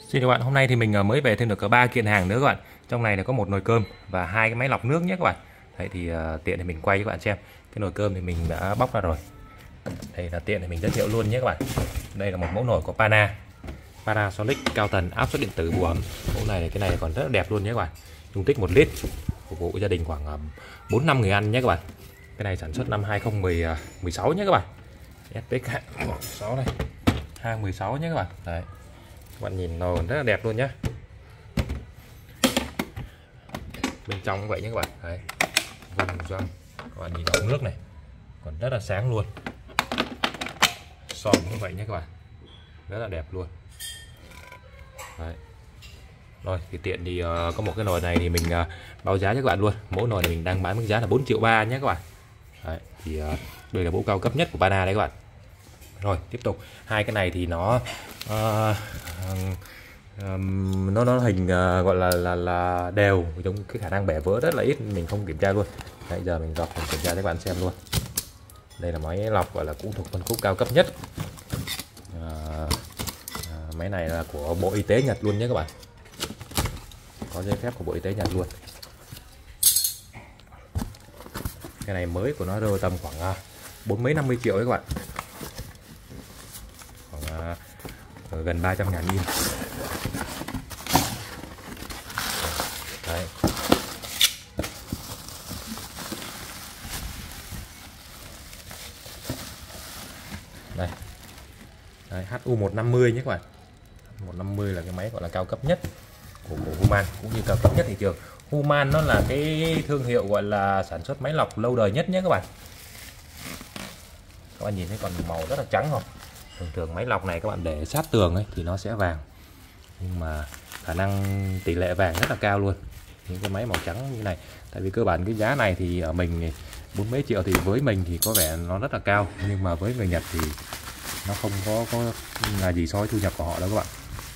Xin chào các bạn, hôm nay thì mình mới về thêm được có 3 kiện hàng nữa các bạn. Trong này là có một nồi cơm và hai cái máy lọc nước nhé các bạn. Đấy thì tiện thì mình quay cho các bạn xem. Cái nồi cơm thì mình đã bóc ra rồi. Đây là tiện thì mình giới thiệu luôn nhé các bạn. Đây là một mẫu nồi của Panasonic cao tần áp suất điện tử bù ẩm. Mẫu này cái này còn rất là đẹp luôn nhé các bạn. Dung tích 1 lít, phục vụ gia đình khoảng 4-5 người ăn nhé các bạn. Cái này sản xuất năm 2016 nhé các bạn. SPK 16 này, 2016 nhé các bạn. Đấy. Các bạn nhìn nồi rất là đẹp luôn nhé. Bên trong cũng vậy nhé các bạn. Đấy. Vân doanh. Các bạn nhìn ống nước này còn rất là sáng luôn. Son cũng vậy nhé các bạn, rất là đẹp luôn. Đấy. Rồi thì tiện thì có một cái nồi này thì mình báo giá cho các bạn luôn. Mỗi nồi này mình đang bán với giá là 4,3 triệu nhé các bạn. Đấy. Thì đây là mẫu cao cấp nhất của Pana đấy các bạn. Rồi tiếp tục, hai cái này thì nó hình gọi là đều, giống cái khả năng bẻ vỡ rất là ít, mình không kiểm tra luôn. Bây giờ mình dọc mình kiểm tra cho các bạn xem luôn. Đây là máy lọc gọi là kỹ thuật phân khúc cao cấp nhất. Máy này là của Bộ Y tế Nhật luôn nhé các bạn, có giấy phép của Bộ Y tế Nhật luôn. Cái này mới của nó rơi tầm khoảng 40-50 triệu đấy các bạn, khoảng gần 300.000 in. Đấy. Đây. Đấy, HU150 nhé các bạn. 150 là cái máy gọi là cao cấp nhất của Human, cũng như cao cấp nhất thị trường. Human nó là cái thương hiệu gọi là sản xuất máy lọc lâu đời nhất nhé các bạn. Các bạn nhìn thấy còn màu rất là trắng không? Thường máy lọc này các bạn để sát tường ấy thì nó sẽ vàng, nhưng mà khả năng tỷ lệ vàng rất là cao luôn những cái máy màu trắng như này. Tại vì cơ bản cái giá này thì ở mình 40 mấy triệu thì với mình thì có vẻ nó rất là cao, nhưng mà với người Nhật thì nó không có là gì so với thu nhập của họ đâu các bạn.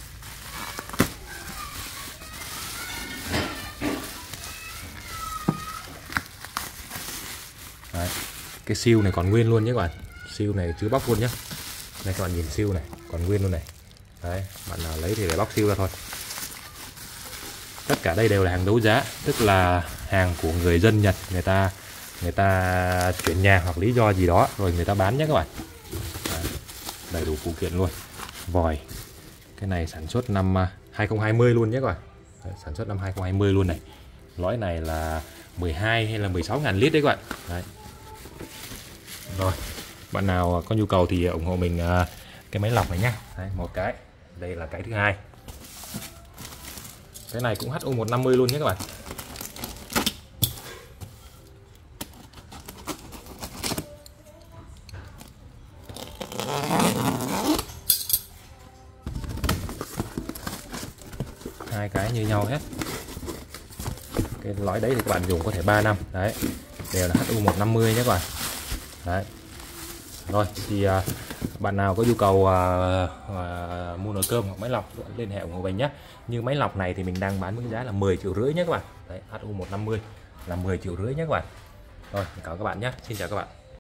Đấy. Cái siêu này còn nguyên luôn nhé các bạn, siêu này chưa bóc luôn nhé. Đây các bạn nhìn siêu này còn nguyên luôn này. Đấy, bạn nào lấy thì để bóc siêu ra thôi. Tất cả đây đều là hàng đấu giá, tức là hàng của người dân Nhật, người ta chuyển nhà hoặc lý do gì đó rồi người ta bán nhé các bạn. Đấy, đầy đủ phụ kiện luôn. Vòi cái này sản xuất năm 2020 luôn nhé các bạn. Đấy, sản xuất năm 2020 luôn này. Lõi này là 12 hay là 16.000 lít đấy các bạn. Đấy. Rồi, bạn nào có nhu cầu thì ủng hộ mình cái máy lọc này nhé. Đấy, một cái. Đây là cái thứ hai. Cái này cũng HU150 luôn nhé các bạn. Hai cái như nhau hết. Cái lõi đấy thì các bạn dùng có thể 3 năm. Đấy, đều là HU150 nhé các bạn. Đấy. Rồi thì bạn nào có nhu cầu mua nồi cơm hoặc máy lọc liên hệ ủng hộ mình nhé. Như máy lọc này thì mình đang bán với giá là 10,5 triệu nhé các bạn. Đấy, HU150 là 10,5 triệu nhé các bạn. Rồi, cảm ơn các bạn nhé. Xin chào các bạn.